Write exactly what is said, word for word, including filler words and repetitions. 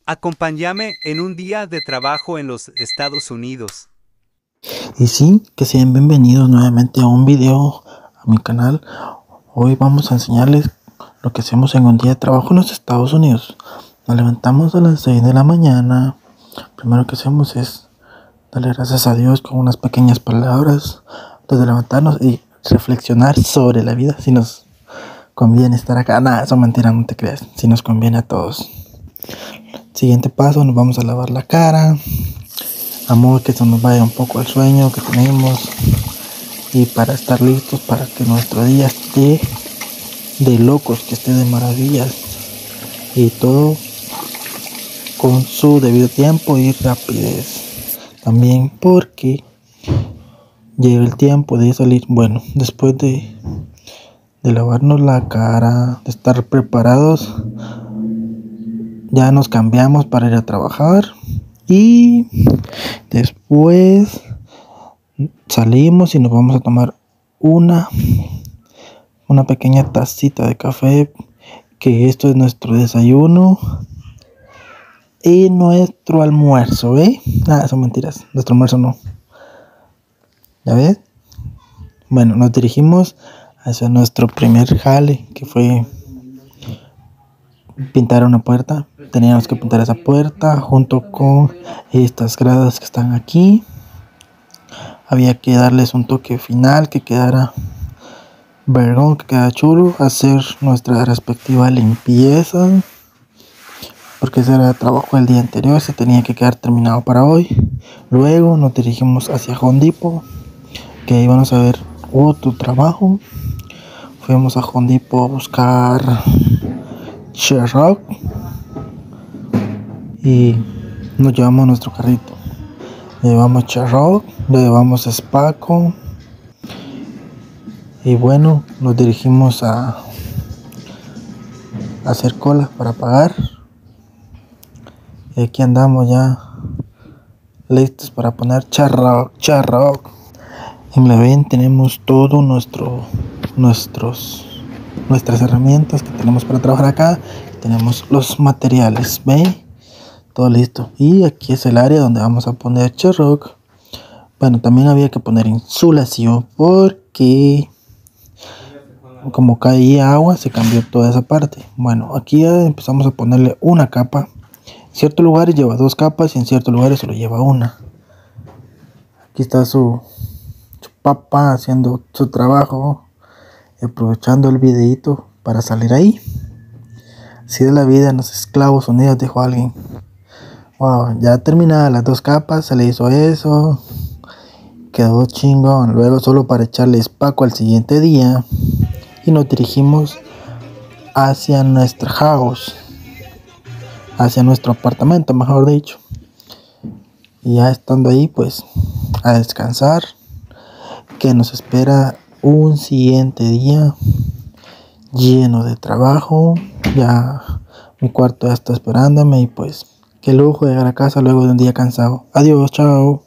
Acompáñame en un día de trabajo en los Estados Unidos. Y sí, que sean bienvenidos nuevamente a un video a mi canal. Hoy vamos a enseñarles lo que hacemos en un día de trabajo en los Estados Unidos. Nos levantamos a las seis de la mañana. Primero que hacemos es darle gracias a Dios con unas pequeñas palabras antes de levantarnos y reflexionar sobre la vida, si nos conviene estar acá. Nada, eso es mentira, no te creas, si nos conviene a todos. Siguiente paso, nos vamos a lavar la cara, a modo que se nos vaya un poco el sueño que tenemos, y para estar listos para que nuestro día esté de locos, que esté de maravillas, y todo con su debido tiempo y rapidez. También porque llega el tiempo de salir. Bueno, después de, de lavarnos la cara, de estar preparados, ya nos cambiamos para ir a trabajar. Y después salimos y nos vamos a tomar una una pequeña tacita de café, que esto es nuestro desayuno y nuestro almuerzo, ¿eh? Ah, son mentiras, nuestro almuerzo no. ¿Ya ves? Bueno, nos dirigimos hacia nuestro primer jale, que fue pintar una puerta. Teníamos que pintar esa puerta junto con estas gradas que están aquí. Había que darles un toque final, que quedara vergón, que quedara chulo. Hacer nuestra respectiva limpieza, porque ese era el trabajo del día anterior, se tenía que quedar terminado para hoy. Luego nos dirigimos hacia Home Depot, que ahí vamos a ver otro trabajo. Fuimos a Home Depot a buscar Sherrock y nos llevamos nuestro carrito. Le llevamos Sherrock, le llevamos Spaco, y bueno, nos dirigimos a, a hacer cola para pagar. Y aquí andamos ya listos para poner Sherrock, Sherrock. En la ven tenemos todo nuestro nuestros nuestras herramientas que tenemos para trabajar acá. Tenemos los materiales, ¿ve? Todo listo. Y aquí es el área donde vamos a poner Sherrock. Bueno, también había que poner insulación, porque como caía agua se cambió toda esa parte. Bueno, aquí ya empezamos a ponerle una capa. En ciertos lugares lleva dos capas y en ciertos lugares solo lleva una. Aquí está su, su papá haciendo su trabajo, aprovechando el videito para salir ahí. Así es la vida en los Esclavos Unidos, dijo alguien. Wow, ya terminadas las dos capas, se le hizo eso, quedó chingón. Luego solo para echarle espaco al siguiente día, y nos dirigimos hacia nuestra house, hacia nuestro apartamento, mejor dicho. Y ya estando ahí, pues a descansar, que nos espera un siguiente día lleno de trabajo. Ya mi cuarto ya está esperándome, y pues qué lujo llegar a casa luego de un día cansado. Adiós, chao.